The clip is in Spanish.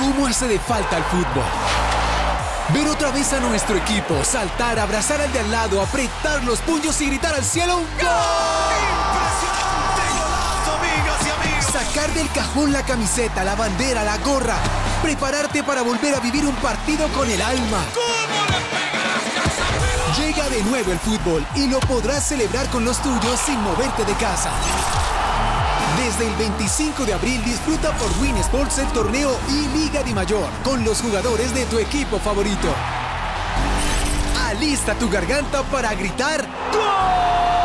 cómo hace de falta el fútbol. Ver otra vez a nuestro equipo, saltar, abrazar al de al lado, apretar los puños y gritar al cielo ¡un gol! ¡Impresionante golazo, amigas y amigos! Sacar del cajón la camiseta, la bandera, la gorra. Prepararte para volver a vivir un partido con el alma. ¿Cómo le pegaste a esa pelota? Llega de nuevo el fútbol y lo podrás celebrar con los tuyos sin moverte de casa. Desde el 25 de abril disfruta por Win Sports el torneo y Liga Di Mayor con los jugadores de tu equipo favorito. Alista tu garganta para gritar ¡Gol!